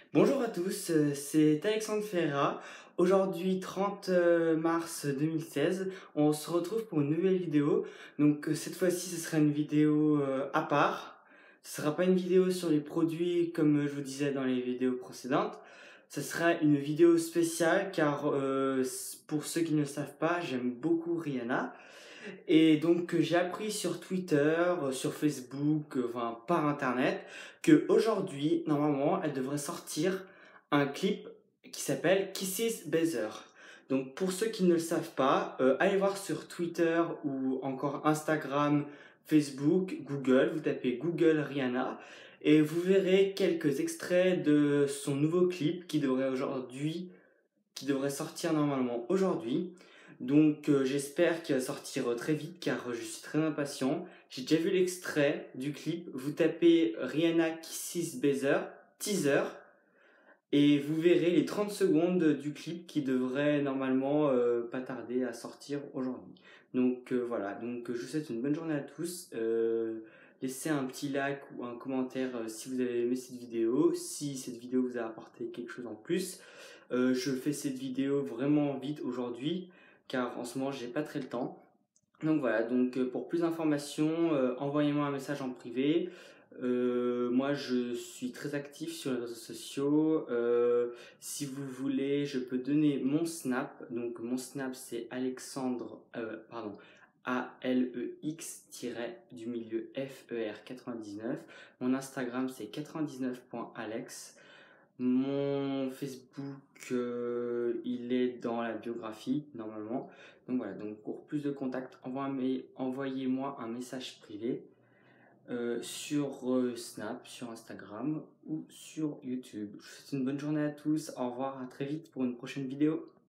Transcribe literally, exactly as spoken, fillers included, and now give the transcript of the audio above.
Bonjour à tous, euh, c'est Alexandre Ferreira. Aujourd'hui, trente mars deux mille seize, on se retrouve pour une nouvelle vidéo. Donc euh, cette fois-ci, ce sera une vidéo euh, à part. Ce sera pas une vidéo sur les produits comme je vous disais dans les vidéos précédentes. Ce sera une vidéo spéciale car euh, pour ceux qui ne le savent pas, j'aime beaucoup Rihanna. Et donc euh, j'ai appris sur Twitter, euh, sur Facebook, euh, enfin par internet, que aujourd'hui, normalement, elle devrait sortir un clip qui s'appelle Kisses Better. Donc pour ceux qui ne le savent pas, euh, allez voir sur Twitter ou encore Instagram, Facebook, Google, vous tapez Google Rihanna et vous verrez quelques extraits de son nouveau clip qui devrait aujourd'hui qui devrait sortir normalement aujourd'hui. Donc euh, j'espère qu'il va sortir euh, très vite car euh, je suis très impatient. J'ai déjà vu l'extrait du clip. Vous tapez Rihanna Kisses Better, teaser, et vous verrez les trente secondes du clip qui devrait normalement euh, pas tarder à sortir aujourd'hui. Donc euh, voilà, donc euh, je vous souhaite une bonne journée à tous. Euh, laissez un petit like ou un commentaire euh, si vous avez aimé cette vidéo, si cette vidéo vous a apporté quelque chose en plus. Euh, je fais cette vidéo vraiment vite aujourd'hui car en ce moment j'ai pas très le temps. Donc voilà, donc euh, pour plus d'informations, euh, envoyez-moi un message en privé. Euh, moi je suis très actif sur les réseaux sociaux. Euh, si vous voulez, je peux donner mon Snap. Donc mon Snap c'est Alexandre, euh, pardon, A L E X du milieu F E R quatre-vingt-dix-neuf. Mon Instagram c'est quatre-vingt-dix-neuf.alex. Mon Facebook, euh, il est dans la biographie, normalement. Donc voilà, donc pour plus de contacts, envoyez-moi un message privé euh, sur euh, Snap, sur Instagram ou sur YouTube. Je vous souhaite une bonne journée à tous. Au revoir, à très vite pour une prochaine vidéo.